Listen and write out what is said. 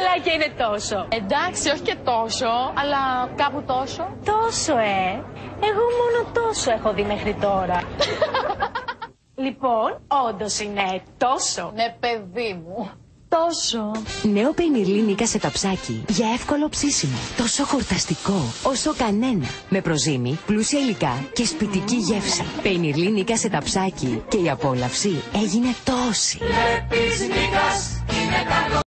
καλά και είναι τόσο. Εντάξει, όχι και τόσο, αλλά κάπου τόσο. Τόσο, εγώ μόνο τόσο έχω δει μέχρι τώρα. Λοιπόν, όντως είναι τόσο. Ναι, παιδί μου. Τόσο. Νέο πενιρλί Νίκα σε ταψάκι για εύκολο ψήσιμο. Τόσο χορταστικό όσο κανένα. Με προζύμι, πλούσια υλικά και σπιτική γεύση. Πενιρλί Νίκα σε ταψάκι και η απόλαυση έγινε τόση.